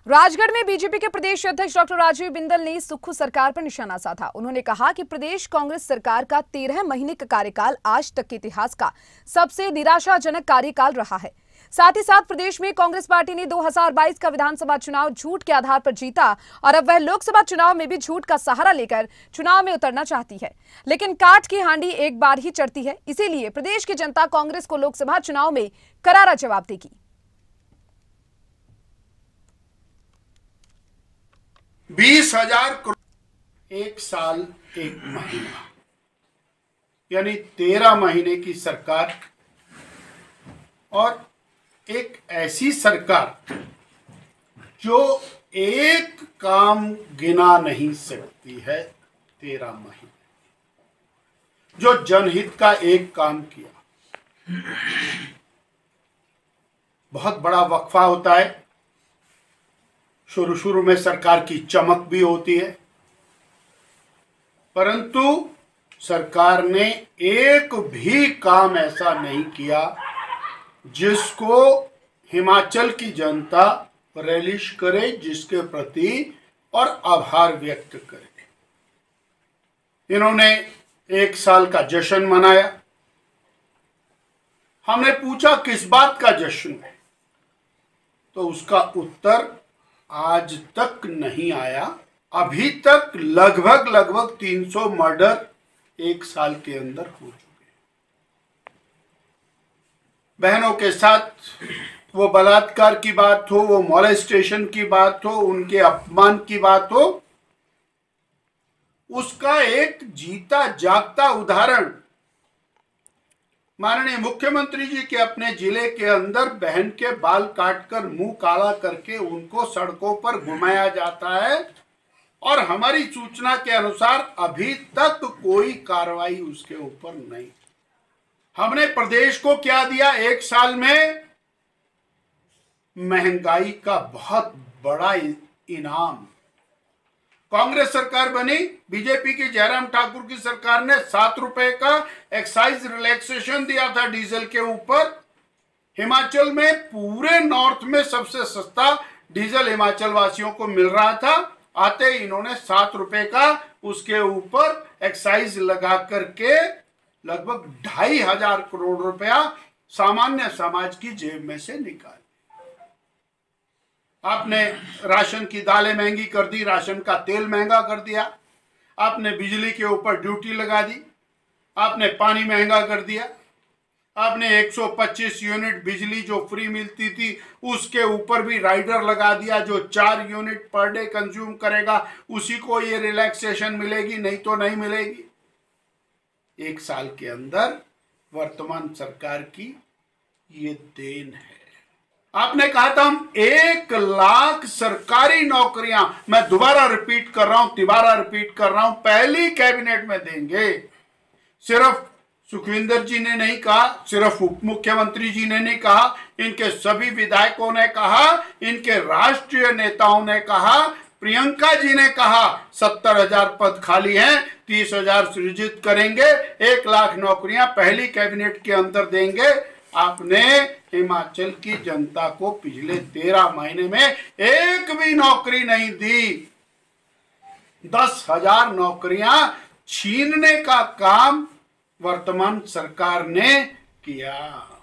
राजगढ़ में बीजेपी के प्रदेश अध्यक्ष डॉक्टर राजीव बिंदल ने सुक्खू सरकार पर निशाना साधा। उन्होंने कहा कि प्रदेश कांग्रेस सरकार का 13 महीने का कार्यकाल आज तक के इतिहास का सबसे निराशाजनक कार्यकाल रहा है। साथ ही साथ प्रदेश में कांग्रेस पार्टी ने 2022 का विधानसभा चुनाव झूठ के आधार पर जीता और अब वह लोकसभा चुनाव में भी झूठ का सहारा लेकर चुनाव में उतरना चाहती है, लेकिन काठ की हांडी एक बार ही चढ़ती है। इसीलिए प्रदेश की जनता कांग्रेस को लोकसभा चुनाव में करारा जवाब देगी। 20,000 करोड़ एक साल एक महीना, यानी 13 महीने की सरकार, और एक ऐसी सरकार जो एक काम गिना नहीं सकती है। 13 महीने जो जनहित का एक काम किया। बहुत बड़ा वक्फा होता है। शुरू में सरकार की चमक भी होती है, परंतु सरकार ने एक भी काम ऐसा नहीं किया जिसको हिमाचल की जनता रिलीज करे, जिसके प्रति और आभार व्यक्त करे। इन्होंने एक साल का जश्न मनाया। हमने पूछा किस बात का जश्न है, तो उसका उत्तर आज तक नहीं आया। अभी तक लगभग 300 मर्डर एक साल के अंदर हो चुके हैं। बहनों के साथ वो बलात्कार की बात हो, वो मॉलेस्टेशन की बात हो, उनके अपमान की बात हो, उसका एक जीता जागता उदाहरण माननीय मुख्यमंत्री जी के अपने जिले के अंदर बहन के बाल काटकर मुंह काला करके उनको सड़कों पर घुमाया जाता है, और हमारी सूचना के अनुसार अभी तक कोई कार्रवाई उसके ऊपर नहीं। हमने प्रदेश को क्या दिया? एक साल में महंगाई का बहुत बड़ा इनाम। कांग्रेस सरकार बनी, बीजेपी की जयराम ठाकुर की सरकार ने 7 रुपए का एक्साइज रिलैक्सेशन दिया था डीजल के ऊपर। हिमाचल में पूरे नॉर्थ में सबसे सस्ता डीजल हिमाचल वासियों को मिल रहा था। आते ही इन्होंने 7 रुपए का उसके ऊपर एक्साइज लगा करके लगभग 2,500 करोड़ रुपया सामान्य समाज की जेब में से निकाल। आपने राशन की दालें महंगी कर दी, राशन का तेल महंगा कर दिया, आपने बिजली के ऊपर ड्यूटी लगा दी, आपने पानी महंगा कर दिया, आपने 125 यूनिट बिजली जो फ्री मिलती थी उसके ऊपर भी राइडर लगा दिया। जो 4 यूनिट पर डे कंज्यूम करेगा उसी को ये रिलैक्सेशन मिलेगी, नहीं तो नहीं मिलेगी। एक साल के अंदर वर्तमान सरकार की ये देन है। आपने कहा था हम 1 लाख सरकारी नौकरियां, मैं दोबारा रिपीट कर रहा हूं, पहली कैबिनेट में देंगे। सिर्फ सुखविंदर जी ने नहीं कहा, सिर्फ उप मुख्यमंत्री जी ने नहीं कहा, इनके सभी विधायकों ने कहा, इनके राष्ट्रीय नेताओं ने कहा, प्रियंका जी ने कहा 70,000 पद खाली हैं, 30,000 सृजित करेंगे, 1 लाख नौकरियां पहली कैबिनेट के अंदर देंगे। आपने हिमाचल की जनता को पिछले 13 महीने में एक भी नौकरी नहीं दी। 10,000 नौकरियां छीनने का काम वर्तमान सरकार ने किया।